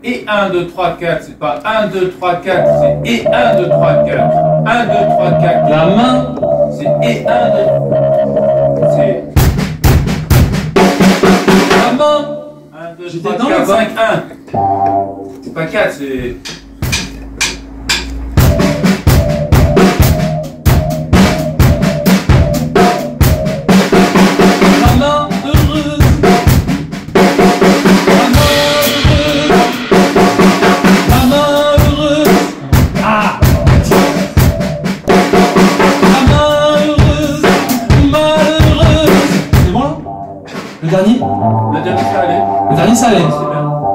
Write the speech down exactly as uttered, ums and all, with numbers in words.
et un, deux, trois, quatre, c'est pas un, deux, trois, quatre, c'est et un, deux, trois, quatre. un, deux, trois, quatre. La main, c'est et un, deux. C'est. la main. un, deux, J'étais trois, dans quatre, le cinq, un. C'est pas quatre, c'est. La main heureuse. La main heureuse. La main heureuse. Ah. La main heureuse. Malheureuse. C'est bon là? Le dernier? Le dernier, ça allait. Le dernier ça allait. C'est bien.